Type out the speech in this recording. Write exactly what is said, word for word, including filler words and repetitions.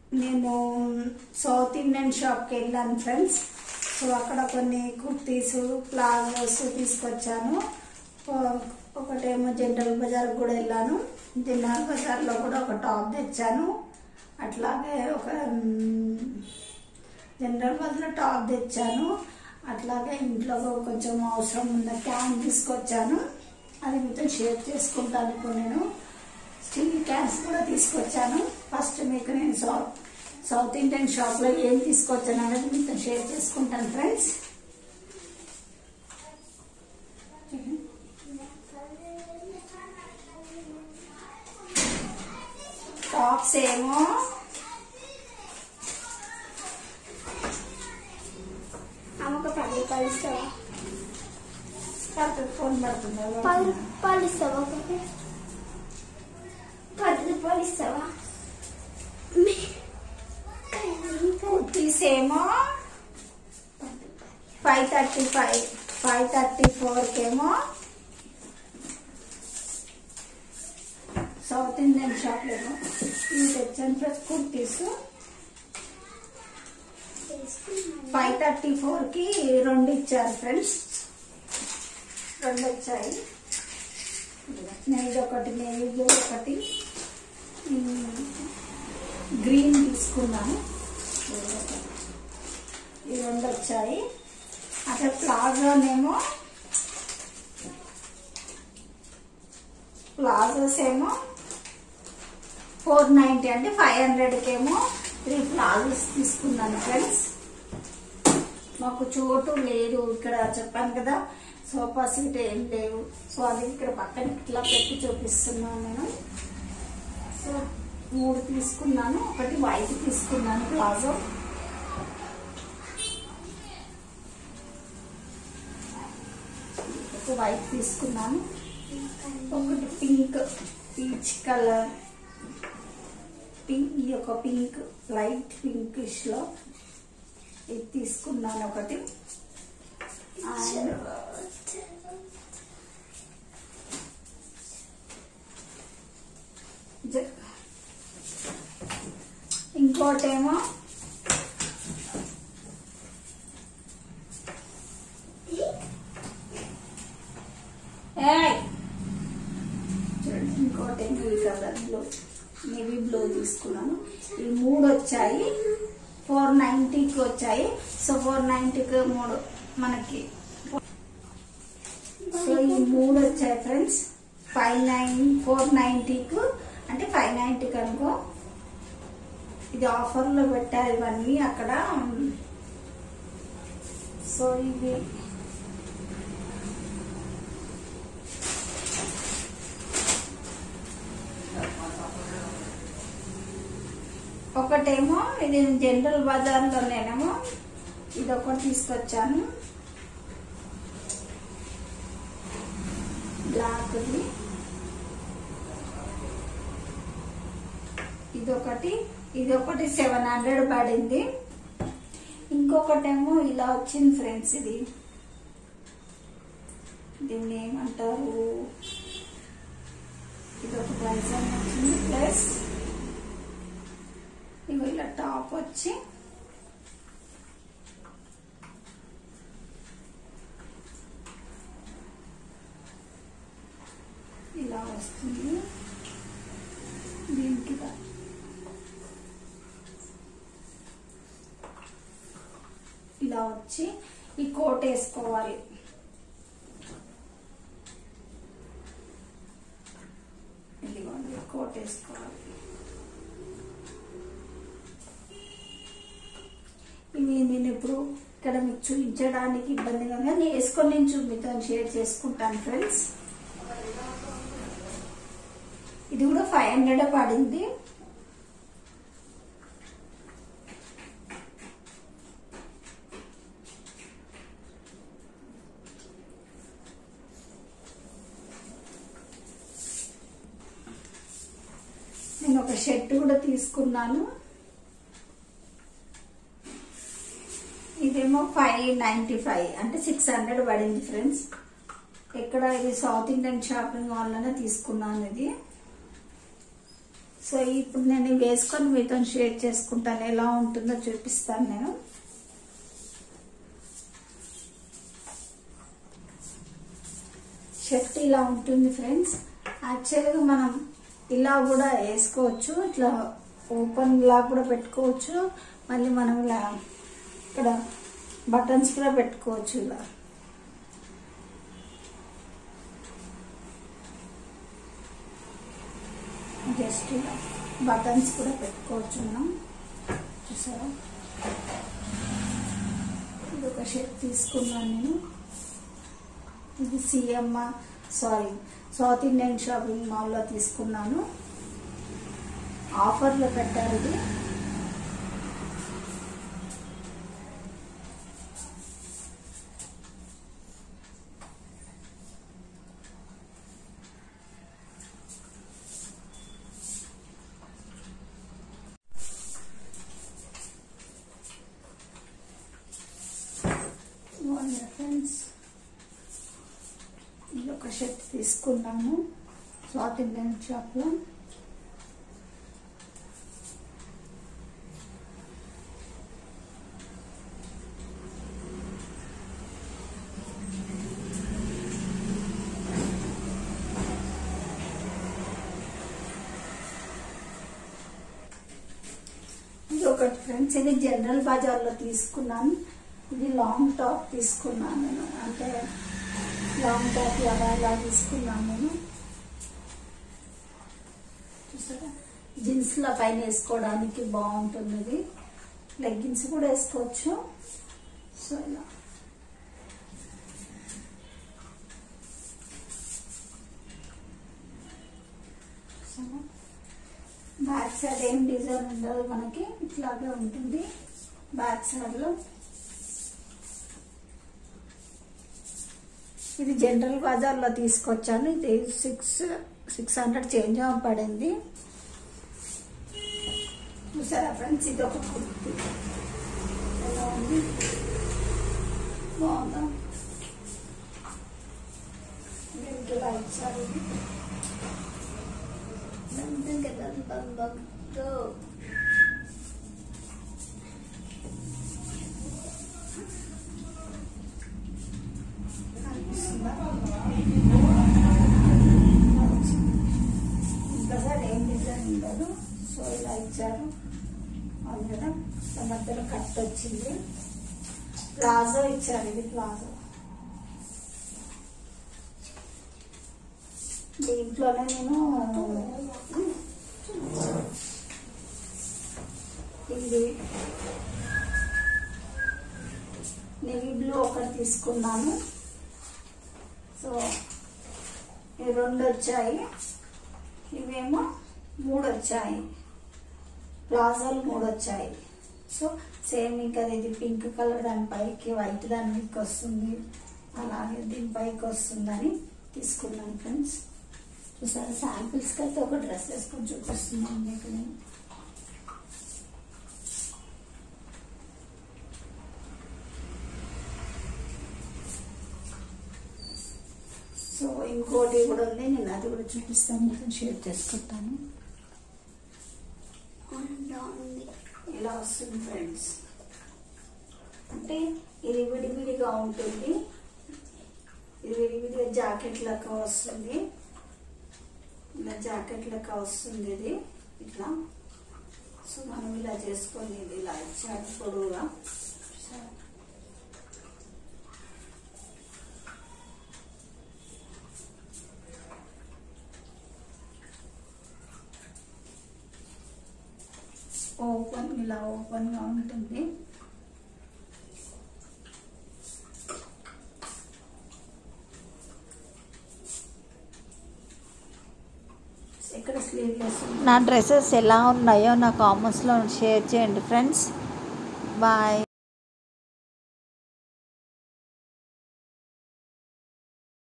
నేను south Indian షాప్కి వెళ్ళాను ఫ్రెండ్స్. సో అక్కడ కొన్ని కుర్తీస్ ప్లాజోస్ తీసుకొచ్చాను. ఒకటేమో జనరల్ బజార్ కూడా వెళ్ళాను. జనరల్ బజార్లో కూడా ఒక టాప్ తెచ్చాను. అట్లాగే ఒక జనరల్ బజార్లో టాప్ తెచ్చాను. అట్లాగే ఇంట్లో కొంచెం అవసరం ఉన్న క్యాన్ తీసుకొచ్చాను. అది మీతో షేర్ చేసుకుంటాను. ఇప్పుడు నేను స్టీల్ క్యాన్స్ కూడా తీసుకొచ్చాను. ఫస్ట్ మీకు నేను సౌత్ సౌత్ ఇండియన్ షాప్లో ఏం తీసుకొచ్చాను అనేది మీతో షేర్ చేసుకుంటాను ఫ్రెండ్స్. టాప్స్ ఏమో అమ్మక పది రూపాయలు ఇస్తావా? ఫోన్ పడుతుందా? పది రూపాయలు ఇస్తావా? పది రూపాయలు ఇస్తావా? కుర్తీస్ ఏమో five thirty five five thirty ఫోర్కేమో సౌత్ ఇండియన్ షాప్లో ఇవి తెచ్చాను ప్లస్ కుర్తీస్. ఫైవ్ థర్టీ ఫోర్కి రెండు ఇచ్చారు ఫ్రెండ్స్. రెండు వచ్చాయి. నేది ఒకటి నేది ఒకటి గ్రీన్ తీసుకున్నాను. ఈ రెండు వచ్చాయి. అట్లా ప్లాజోనేమో ప్లాజోస్ ఏమో ఫోర్ నైంటీ అంటే ఫైవ్ హండ్రెడ్కేమో త్రీ ప్లాజోస్ తీసుకున్నాను ఫ్రెండ్స్. మాకు చోటు లేదు ఇక్కడ, చెప్పాను కదా సోఫా సీట్ ఏం లేవు. సో అది ఇక్కడ పక్కన ఇట్లా పెట్టి చూపిస్తున్నాను నేను. సో మూడు తీసుకున్నాను. ఒకటి వైట్ తీసుకున్నాను ప్లాజో. ఒక వైట్ తీసుకున్నాను. ఒకటి పింక్ పీచ్ కలర్ పింక్ ఈ ఒక పింక్ లైట్ పింకిష్ లో ఇది తీసుకున్నాను ఒకటి. ఇంకోటేమో చూడండి, ఇంకోటేమో ఈ కలర్ బ్లూ నేవీ బ్లూ తీసుకున్నాను. ఈ మూడు వచ్చాయి. ఫోర్ నైంటీకి వచ్చాయి. సో ఫోర్ నైంటీకి మూడు మనకి. సో ఈ మూడు వచ్చాయి ఫ్రెండ్స్. ఫైవ్ నైన్ ఫోర్ నైంటీకి అంటే ఫైవ్ నైంటీకి అనుకో. ఇది ఆఫర్లో పెట్టారు ఇవన్నీ అక్కడ. సో ఇది ఒకటేమో ఇది జనరల్ బజార్లోనేమో ఇది ఒకటి తీసుకొచ్చాను బ్లాక్ది. ఇదొకటి ఇదొకటి సెవెన్ హండ్రెడ్ పడింది. ఇంకొకటేమో ఇలా వచ్చింది ఫ్రెండ్స్. ఇది దీన్ని ఏమంటారు, ఇదొక ప్రైస్ అని వచ్చింది. ప్లస్ ఇవి ఇలా టాప్ వచ్చి ఇలా వస్తుంది. దీనికి ఇలా వచ్చి ఈ కోట్ వేసుకోవాలి. ఇదిగోండి కోట్ వేసుకోవాలి. ఇవి నేను ఇప్పుడు ఇక్కడ మీకు చూపించడానికి ఇబ్బందిగా నేను వేసుకొని నేను చూపితో షేర్ చేసుకుంటాను ఫ్రెండ్స్. ఇది కూడా ఫైవ్ హండ్రెడ్ పడింది. నేను ఒక షర్ట్ కూడా తీసుకున్నాను. ఇదేమో ఫైవ్ నైన్టీ ఫైవ్ అంటే సిక్స్ హండ్రెడ్ పడింది ఫ్రెండ్స్. ఎక్కడ ఇది సౌత్ ఇండియన్ షాపింగ్ మాల్లోనే తీసుకున్నాను. ఇది సో ఇప్పుడు నేను వేసుకొని మీతో షేర్ చేసుకుంటాను, ఎలా ఉంటుందో చూపిస్తాను నేను. షర్ట్ ఇలా ఉంటుంది ఫ్రెండ్స్. యాక్చువల్గా మనం ఇలా కూడా వేసుకోవచ్చు, ఇట్లా ఓపెన్ లా కూడా పెట్టుకోవచ్చు, మళ్ళీ మనం ఇలా ఇక్కడ బటన్స్ కూడా పెట్టుకోవచ్చు. ఇలా జస్ట్ ఇలా బటన్స్ కూడా పెట్టుకోవచ్చు మనం. చూసారా, ఇది ఒక షర్ట్ తీసుకున్నాను నేను. ఇది CMR sorry South Indian shopping మాల్లో తీసుకున్నాను. ఆఫర్లో పెట్టారు ఇది. ఫ్రెండ్స్, ఇది ఒక షర్ట్ తీసుకున్నాను సౌత్ ఇండియన్ షాప్లో. ఇది ఒకటి ఫ్రెండ్స్, ఇది జనరల్ బజార్లో తీసుకున్నాను. ఇది లాంగ్ టాప్ తీసుకున్నాను నేను, అంటే లాంగ్ టాప్ లాగా ఇలా తీసుకున్నాను నేను. చూసారా, జీన్స్ల పైన వేసుకోవడానికి బాగుంటుంది. ఇది లెగ్గిన్స్ కూడా వేసుకోవచ్చు. సో ఇలా బ్యాక్ సైడ్ ఏం డిజైన్ ఉండదు మనకి, ఇట్లాగే ఉంటుంది బ్యాక్ సైడ్ లో. ఇది జనరల్ బజార్లో తీసుకొచ్చాను. ఇది సిక్స్ సిక్స్ హండ్రెడ్ చేంజ్ పడింది. చూసారా ఫ్రెండ్స్, ఇది ఒక కుర్తి ఎలా ఉంది, బాగుందా? దీనికి లైట్ సారీ ఇంకోసారి ఏం డిజైన్ ఉండదు. సో ఇలా ఇచ్చారు, అందులో మధ్యలో కట్ వచ్చింది. ప్లాజో ఇచ్చారు, ఇది ప్లాజో. దీంట్లోనే నేను ఇది నేవీ బ్లూ ఒకటి తీసుకున్నాను. సో ఇవి రెండు వచ్చాయి, ఇవేమో మూడు వచ్చాయి, ప్లాజోలు మూడు వచ్చాయి. సో సేమ్ ఇంకా ఇది పింక్ కలర్ దాని పైకి, వైట్ దాని మీదకి వస్తుంది, అలాగే దీని పైకి వస్తుందని తీసుకున్నాను ఫ్రెండ్స్. చూసారా, శాంపిల్స్కి అయితే ఒక డ్రెస్ వేసుకొని చూపిస్తున్నాను మీకు నేను. సో ఇంకోటి కూడా ఉంది, నేను అది కూడా చూపిస్తాను, మీతో షేర్ చేసుకుంటాను. ఇలా వస్తుంది ఫ్రెండ్స్, అంటే ఇది విడివిడిగా ఉంటుంది. ఇది విడివిడిగా జాకెట్ లెక్క వస్తుంది, ఇలా జాకెట్ లెక్క వస్తుంది ఇది ఇట్లా. సో మనం ఇలా చేసుకొని ఇది ఇలా ఇచ్చాడు పొడవుగా. ఓపెన్ ఇలా ఓపెన్ గా ఉంటుంది. ఇక్కడ స్లీవ్లెస్. నా డ్రెస్సెస్ ఎలా ఉన్నాయో నా కామెంట్స్లో షేర్ చేయండి ఫ్రెండ్స్. బాయ్.